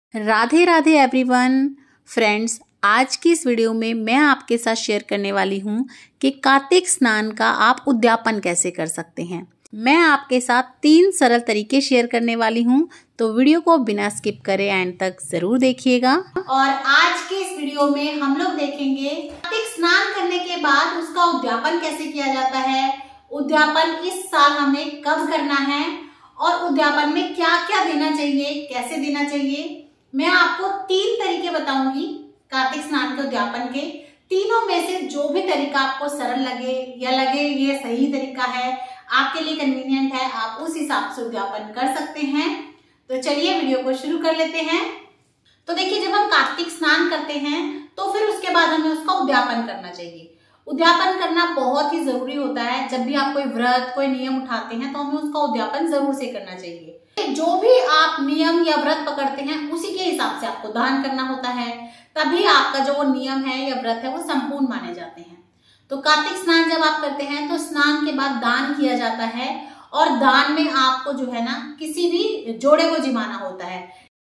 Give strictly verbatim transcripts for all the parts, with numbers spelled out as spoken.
Radhe Radhe everyone friends, आज की इस वीडियो में मैं आपके साथ शेयर करने वाली हूँ कि कार्तिक स्नान का आप उद्यापन कैसे कर सकते हैं। मैं आपके साथ तीन सरल तरीके शेयर करने वाली हूँ, तो वीडियो को बिना स्किप करे एंड तक जरूर देखिएगा। और आज के इस वीडियो में हम लोग देखेंगे कार्तिक स्नान करने के बाद उसका उद्यापन कैसे किया जाता है, उद्यापन इस साल हमें कब करना है और उद्यापन में क्या क्या देना चाहिए, कैसे देना चाहिए। मैं आपको तीन तरीके बताऊंगी कार्तिक स्नान के उद्यापन के। तीनों में से जो भी तरीका आपको सरल लगे या लगे ये सही तरीका है, आपके लिए कन्वीनियंट है, आप उस हिसाब से उद्यापन कर सकते हैं। तो चलिए वीडियो को शुरू कर लेते हैं। तो देखिए, जब हम कार्तिक स्नान करते हैं तो फिर उसके बाद हमें उसका उद्यापन करना चाहिए। उद्यापन करना बहुत ही जरूरी होता है। जब भी आप कोई व्रत कोई नियम उठाते हैं तो हमें उसका उद्यापन जरूर से करना चाहिए। जो भी आप नियम या व्रत पकड़ते हैं उसी के हिसाब से आपको दान करना होता है, तभी आपका जो नियम है या व्रत है वो संपूर्ण माने जाते हैं। तो कार्तिक स्नान जब आप करते हैं तो स्नान के बाद दान किया जाता है और दान में आपको जो है ना किसी भी जोड़े को जिमाना होता है।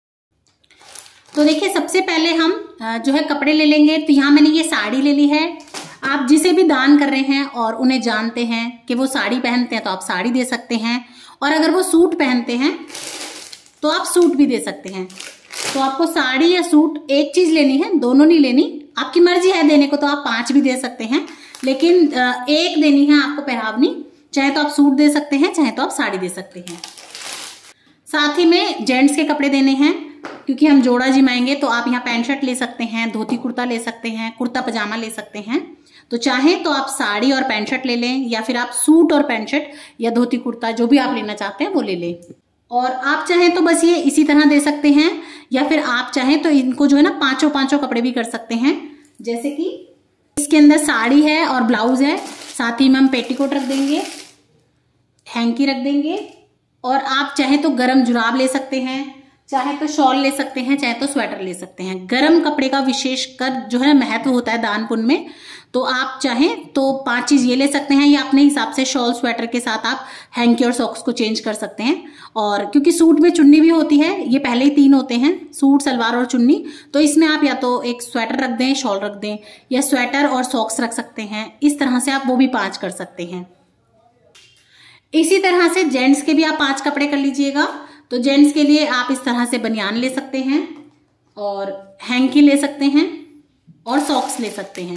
तो देखिए, सबसे पहले हम जो है कपड़े ले लेंगे। तो यहाँ मैंने ये साड़ी ले ली है। आप जिसे भी दान कर रहे हैं और उन्हें जानते हैं कि वो साड़ी पहनते हैं तो आप साड़ी दे सकते हैं, और अगर वो सूट पहनते हैं तो आप सूट भी दे सकते हैं। तो आपको साड़ी या सूट एक चीज लेनी है, दोनों नहीं लेनी। आपकी मर्जी है देने को तो आप पांच भी दे सकते हैं, लेकिन एक देनी है आपको पहरावनी। चाहे तो आप सूट दे सकते हैं, चाहे तो आप साड़ी दे सकते हैं। साथ ही में जेंट्स के कपड़े देने हैं, क्योंकि हम जोड़ा जिमाएंगे। तो आप यहाँ पैंट शर्ट ले सकते हैं, धोती कुर्ता ले सकते हैं, कुर्ता पजामा ले सकते हैं। तो चाहे तो आप साड़ी और पैंट शर्ट ले लें, या फिर आप सूट और पैंट शर्ट या धोती कुर्ता जो भी आप लेना चाहते हैं वो ले लें। और आप चाहें तो बस ये इसी तरह दे सकते हैं, या फिर आप चाहें तो इनको जो है ना पांचों पांचों कपड़े भी कर सकते हैं। जैसे कि इसके अंदर साड़ी है और ब्लाउज है, साथ ही में हम पेटीकोट रख देंगे, हैंकी रख देंगे, और आप चाहे तो गरम जुराब ले सकते हैं, चाहे तो शॉल ले सकते हैं, चाहे तो स्वेटर ले सकते हैं। गरम कपड़े का विशेषकर जो है महत्व होता है दान पुण्य में। तो आप चाहें तो पांच चीज ये ले सकते हैं, या अपने हिसाब से शॉल स्वेटर के साथ आप हैंकी और सॉक्स को चेंज कर सकते हैं। और क्योंकि सूट में चुन्नी भी होती है, ये पहले ही तीन होते हैं, सूट सलवार और चुन्नी, तो इसमें आप या तो एक स्वेटर रख दें, शॉल रख दें, या स्वेटर और सॉक्स रख सकते हैं। इस तरह से आप वो भी पांच कर सकते हैं। इसी तरह से जेंट्स के भी आप पांच कपड़े कर लीजिएगा। तो जेंट्स के लिए आप इस तरह से बनियान ले सकते हैं, और हैंकी ले सकते हैं, और सॉक्स ले सकते हैं।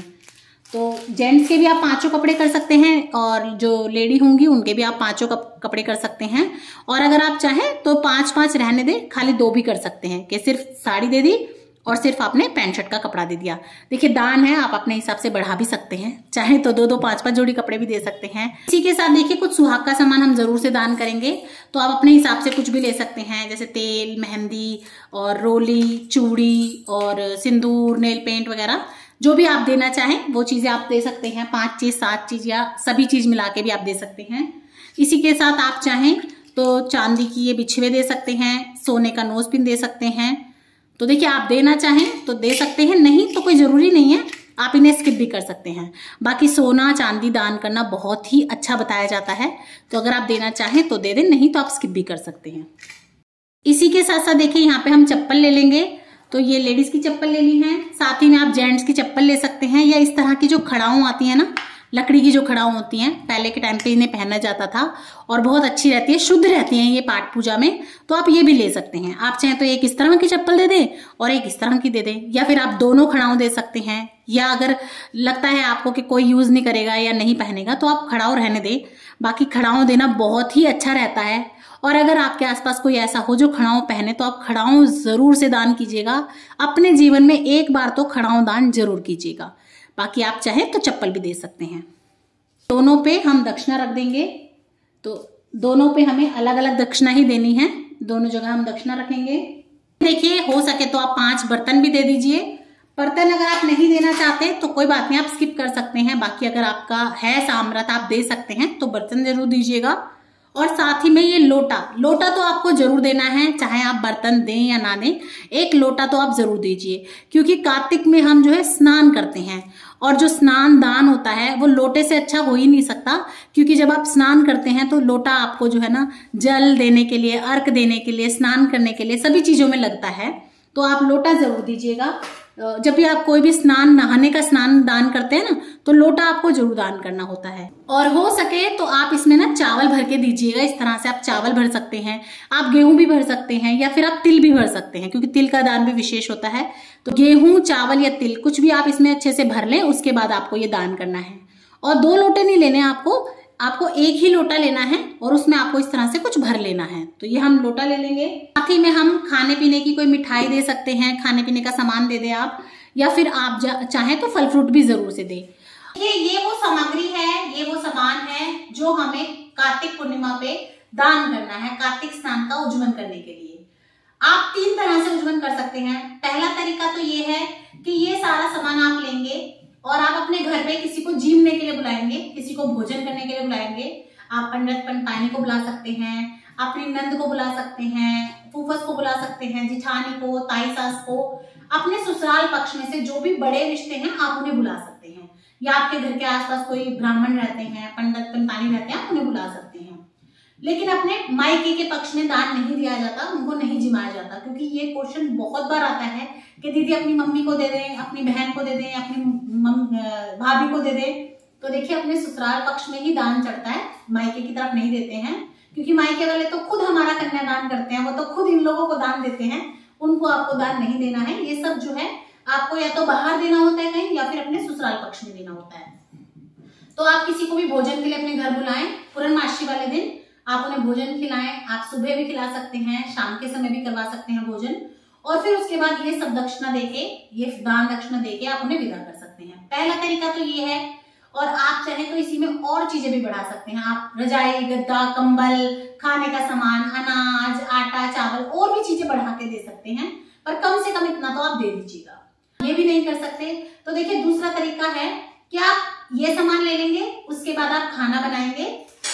तो जेंट्स के भी आप पांचों कपड़े कर सकते हैं, और जो लेडी होंगी उनके भी आप पांचों कपड़े कर सकते हैं। और अगर आप चाहें तो पांच पांच रहने दें, खाली दो भी कर सकते हैं, कि सिर्फ साड़ी दे दी और सिर्फ आपने पैंट शर्ट का कपड़ा दे दिया। देखिए, दान है, आप अपने हिसाब से बढ़ा भी सकते हैं, चाहे तो दो दो पांच पांच जोड़ी कपड़े भी दे सकते हैं। इसी के साथ देखिए, कुछ सुहाग का सामान हम जरूर से दान करेंगे। तो आप अपने हिसाब से कुछ भी ले सकते हैं, जैसे तेल, मेहंदी और रोली, चूड़ी और सिंदूर, नेल पेंट वगैरह जो भी आप देना चाहें वो चीजें आप दे सकते हैं। पांच चीज, सात चीज, या सभी चीज मिला के भी आप दे सकते हैं। इसी के साथ आप चाहें तो चांदी की ये बिछुए दे सकते हैं, सोने का नोज पिन दे सकते हैं। तो देखिए, आप देना चाहें तो दे सकते हैं, नहीं तो कोई जरूरी नहीं है, आप इन्हें स्किप भी कर सकते हैं। बाकी सोना चांदी दान करना बहुत ही अच्छा बताया जाता है, तो अगर आप देना चाहें तो दे दें, नहीं तो आप स्किप भी कर सकते हैं। इसी के साथ साथ देखिए, यहाँ पे हम चप्पल ले लेंगे। तो ये लेडीज की चप्पल ले ली है, साथ ही में आप जेंट्स की चप्पल ले सकते हैं, या इस तरह की जो खड़ाऊ आती है ना, लकड़ी की जो खड़ाऊ होती हैं, पहले के टाइम पे इन्हें पहना जाता था और बहुत अच्छी रहती है, शुद्ध रहती हैं ये पाठ पूजा में। तो आप ये भी ले सकते हैं। आप चाहें तो एक इस तरह की चप्पल दे दें और एक इस तरह की दे दें, या फिर आप दोनों खड़ाऊ दे सकते हैं। या अगर लगता है आपको कि कोई यूज नहीं करेगा या नहीं पहनेगा तो आप खड़ाऊ रहने दें। बाकी खड़ाऊ देना बहुत ही अच्छा रहता है। और अगर आपके आसपास कोई ऐसा हो जो खड़ाऊ पहने तो आप खड़ाऊ जरूर से दान कीजिएगा। अपने जीवन में एक बार तो खड़ाऊ दान जरूर कीजिएगा। बाकी आप चाहें तो चप्पल भी दे सकते हैं। दोनों पे हम दक्षिणा रख देंगे। तो दोनों पे हमें अलग अलग दक्षिणा ही देनी है, दोनों जगह हम दक्षिणा रखेंगे। देखिए, हो सके तो आप पांच बर्तन भी दे दीजिए। बर्तन अगर आप नहीं देना चाहते तो कोई बात नहीं, आप स्किप कर सकते हैं। बाकी अगर आपका है सामर्थ्य, आप दे सकते हैं, तो बर्तन जरूर दीजिएगा। और साथ ही में ये लोटा लोटा तो आपको जरूर देना है, चाहे आप बर्तन दें या ना दें, एक लोटा तो आप जरूर दीजिए। क्योंकि कार्तिक में हम जो है स्नान करते हैं, और जो स्नान दान होता है वो लोटे से अच्छा हो ही नहीं सकता। क्योंकि जब आप स्नान करते हैं तो लोटा आपको जो है ना जल देने के लिए, अर्घ देने के लिए, स्नान करने के लिए सभी चीजों में लगता है। तो आप लोटा जरूर दीजिएगा। जब भी आप कोई भी स्नान, नहाने का स्नान दान करते हैं ना, तो लोटा आपको जरूर दान करना होता है। और हो सके तो आप इसमें ना चावल भर के दीजिएगा। इस तरह से आप चावल भर सकते हैं, आप गेहूं भी भर सकते हैं, या फिर आप तिल भी भर सकते हैं, क्योंकि तिल का दान भी विशेष होता है। तो गेहूं, चावल या तिल कुछ भी आप इसमें अच्छे से भर लें, उसके बाद आपको ये दान करना है। और दो लोटे नहीं लेने आपको, आपको एक ही लोटा लेना है और उसमें आपको इस तरह से कुछ भर लेना है। तो ये हम लोटा ले लेंगे। साथ ही में हम खाने पीने की कोई मिठाई दे सकते हैं, खाने पीने का सामान दे दें आप, या फिर आप चाहें तो फल फ्रूट भी जरूर से दें। ये ये वो सामग्री है, ये वो सामान है जो हमें कार्तिक पूर्णिमा पे दान करना है, कार्तिक स्नान का उज्जवल करने के लिए। आप तीन तरह से उज्जवल कर सकते हैं। पहला तरीका तो ये है कि ये सारा सामान आप लेंगे और आप अपने घर पे किसी को जीमने के लिए बुलाएंगे, किसी को भोजन करने के लिए बुलाएंगे। आप पंडित पंडितानी को बुला सकते हैं, अपनी नंद को बुला सकते हैं, फूफस को बुला सकते हैं, जिठानी को, ताई सास को, अपने ससुराल पक्ष में से जो भी बड़े रिश्ते हैं आप उन्हें बुला सकते हैं। या आपके घर के आसपास कोई ब्राह्मण रहते हैं, पंडित पंडितानी रहते हैं, आप उन्हें बुला सकते हैं। लेकिन अपने मायके के पक्ष में दान नहीं दिया जाता, उनको नहीं जिमाया जाता, क्योंकि ये क्वेश्चन बहुत बार आता है कि दीदी अपनी मम्मी को दे दें, अपनी बहन को दे दें, अपनी भाभी को दे दें। तो देखिए, अपने ससुराल पक्ष में ही दान चढ़ता है, मायके की तरफ नहीं देते हैं, क्योंकि मायके वाले तो खुद हमारा कन्यादान करते हैं, वो तो खुद इन लोगों को दान देते हैं, उनको आपको दान नहीं देना है। ये सब जो है आपको या तो बाहर देना होता है कहीं, या फिर अपने ससुराल पक्ष में देना होता है। तो आप किसी को भी भोजन के लिए अपने घर बुलाएं, पूर्णमासी वाले दिन आप उन्हें भोजन खिलाएं। आप सुबह भी खिला सकते हैं, शाम के समय भी करवा सकते हैं भोजन। और फिर उसके बाद ये सब दक्षिणा देके, ये दान दक्षिणा देके आप उन्हें विदा कर सकते हैं। पहला तरीका तो ये है। और आप चाहे तो इसी में और चीजें भी बढ़ा सकते हैं। आप रजाई, गद्दा, कंबल, खाने का सामान, अनाज, आटा, चावल और भी चीजें बढ़ा के दे सकते हैं, पर कम से कम इतना तो आप दे दीजिएगा। ये भी नहीं कर सकते तो देखिए, दूसरा तरीका है कि आप ये सामान ले लेंगे, उसके बाद आप खाना बनाएंगे।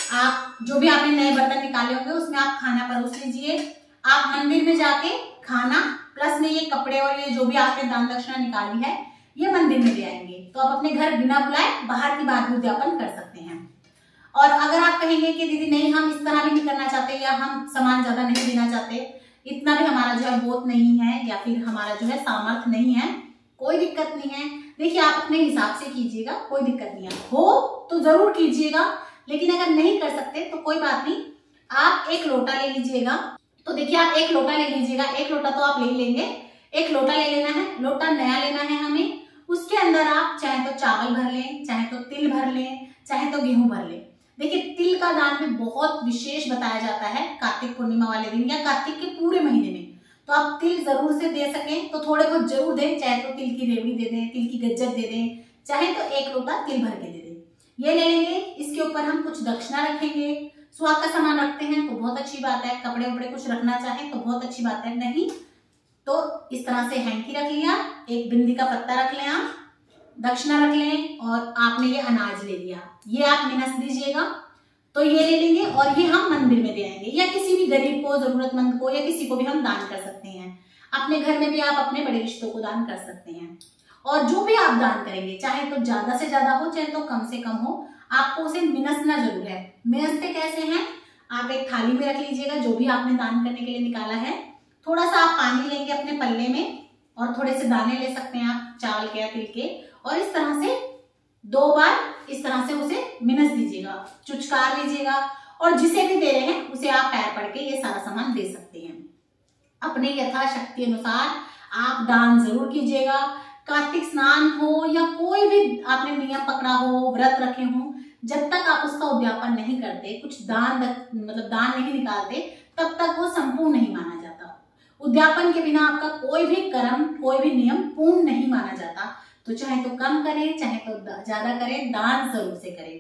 आप जो भी आपने नए बर्तन निकाले होंगे उसमें आप खाना परोस लीजिए। आप मंदिर में जाके खाना प्लस में ये कपड़े और ये जो भी आपने दान दक्षिणा निकाली है, ये मंदिर में ले आएंगे। तो आप अपने घर बिना बुलाए बाहर की बात भी उद्यापन कर सकते हैं। और अगर आप कहेंगे कि दीदी नहीं, हम इस तरह भी नहीं करना चाहते, या हम सामान ज्यादा नहीं देना चाहते, इतना भी हमारा जो है बोध नहीं है, या फिर हमारा जो है सामर्थ्य नहीं है, कोई दिक्कत नहीं है। देखिए, आप अपने हिसाब से कीजिएगा, कोई दिक्कत नहीं है। हो तो जरूर कीजिएगा, लेकिन अगर नहीं कर सकते तो कोई बात नहीं, आप एक लोटा ले लीजिएगा। तो देखिए, आप एक लोटा ले लीजिएगा, एक लोटा तो आप ले लेंगे, एक लोटा ले लेना है, लोटा नया लेना है हमें। उसके अंदर आप चाहे तो चावल भर लें, चाहे तो तिल भर लें, चाहे तो गेहूं भर लें। देखिए, तिल का दान भी बहुत विशेष बताया जाता है कार्तिक पूर्णिमा वाले दिन या कार्तिक के पूरे महीने में। तो आप तिल जरूर से दे सकें तो थोड़े बहुत जरूर दें, चाहे तो तिल की रेवड़ी दे दें, तिल की गज्जक दे दें, चाहे तो एक लोटा तिल भर के दे दें। ये ले लेंगे। इसके ऊपर हम कुछ दक्षिणा रखेंगे। सुहाग का सामान रखते हैं तो बहुत अच्छी बात है, कपड़े वपड़े कुछ रखना चाहें तो बहुत अच्छी बात है, नहीं तो इस तरह से हैंकी रख लिया, एक बिंदी का पत्ता रख लें, आप दक्षिणा रख लें, और आपने ये अनाज ले लिया, ये आप मिनस दीजिएगा। तो ये ले लेंगे और ये हम मंदिर में दे आएंगे, या किसी भी गरीब को, जरूरतमंद को, या किसी को भी हम दान कर सकते हैं। अपने घर में भी आप अपने बड़े रिश्तों को दान कर सकते हैं। और जो भी आप दान करेंगे, चाहे तो ज्यादा से ज्यादा हो, चाहे तो कम से कम हो, आपको उसे मिनसना जरूर है। मिनसते कैसे हैं, आप एक थाली में रख लीजिएगा जो भी आपने दान करने के लिए निकाला है। थोड़ा सा आप पानी लेंगे अपने पल्ले में, और थोड़े से दाने ले सकते हैं आप चावल के या तिल के, और इस तरह से दो बार इस तरह से उसे मिनस दीजिएगा, चुचकार लीजिएगा। और जिसे भी दे रहे हैं उसे आप पैर पड़ के ये सारा सामान दे सकते हैं। अपने यथाशक्ति अनुसार आप दान जरूर कीजिएगा। कार्तिक स्नान हो या कोई भी आपने नियम पकड़ा हो, व्रत रखे हो, जब तक आप उसका उद्यापन नहीं करते, कुछ दान मतलब दान नहीं निकालते, तब तक वो संपूर्ण नहीं माना जाता। उद्यापन के बिना आपका कोई भी कर्म, कोई भी नियम पूर्ण नहीं माना जाता। तो चाहे तो कम करें, चाहे तो ज्यादा करें, दान जरूर से करें।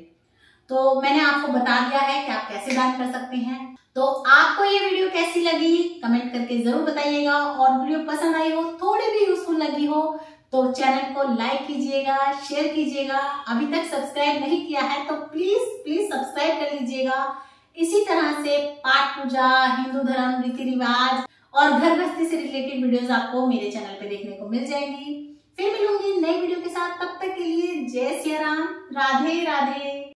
तो मैंने आपको बता दिया है कि आप कैसे दान कर सकते हैं। तो आपको ये वीडियो कैसी लगी कमेंट करके जरूर बताइएगा, और वीडियो पसंद आई हो, थोड़ी भी यूजफुल लगी हो, तो चैनल को लाइक कीजिएगा, शेयर कीजिएगा। अभी तक सब्सक्राइब नहीं किया है तो प्लीज प्लीज सब्सक्राइब कर लीजिएगा। इसी तरह से पाठ पूजा, हिंदू धर्म, रीति रिवाज और घर गृहस्थी से रिलेटेड वीडियोस आपको मेरे चैनल पे देखने को मिल जाएंगी। फिर मिलूंगी नई वीडियो के साथ, तब तक के लिए जय सिया राम, राधे राधे।